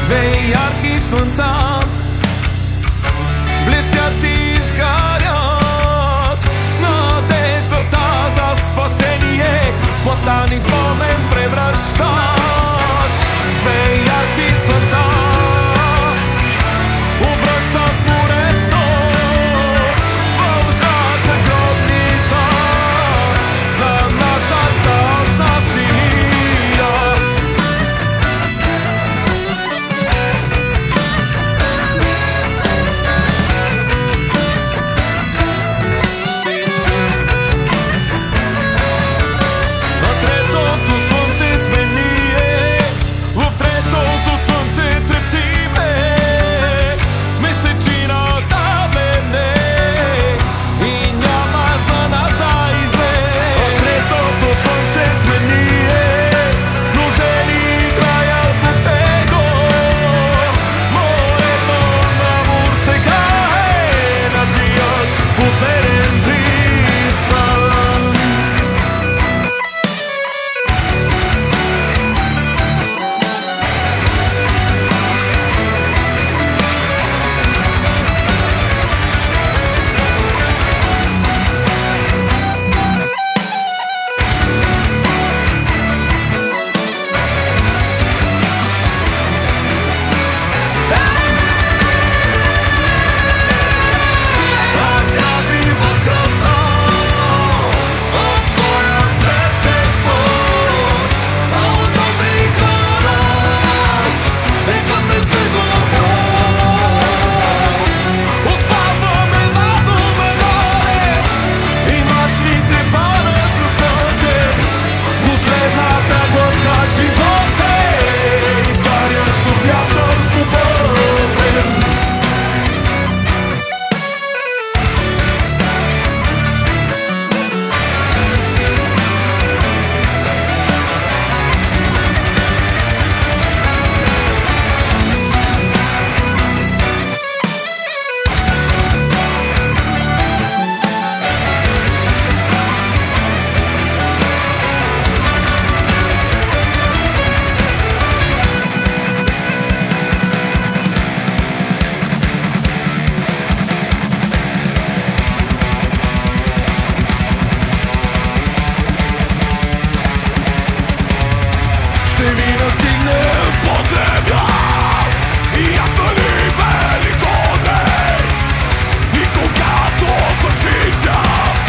Две ярки слънца блестят и изгарят, надеждата за спасение плътта ни в спомен превръщат. Две ярки слънца обръщат морето в жадна гробница на нашата обща стихия. На третото слънце сме ние, в третото слънце трептиме, месечината бедне и няма за нас да излезе. На третото слънце сме ние, розени играят по него, морето на Амур сега е нашият последен пристан. Ще ви настигне под земя и ятъни бели коне, и когато свърши тя,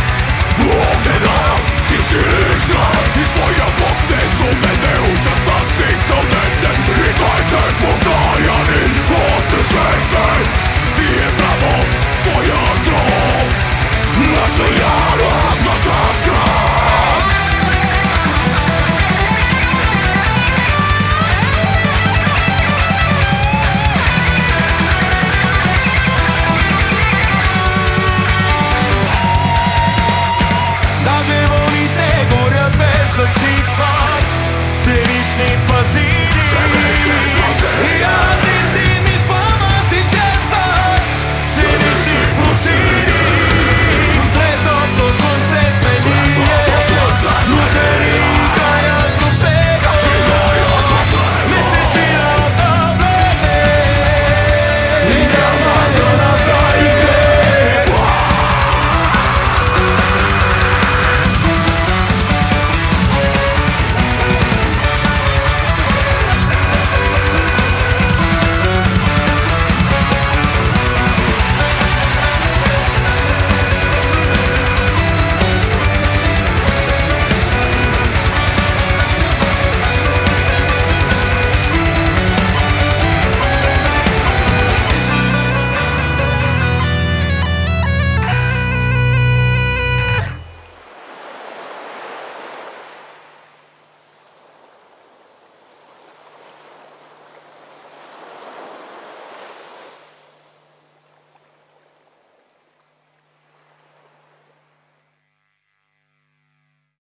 огнена чисти лишна и своя Бог ще зубене участъци къмнете, и той те повторяни от несвете. Ти е право своя гроб, наша ярост, наша скръб. Даже вълните горят без да стихват, Всевишни пази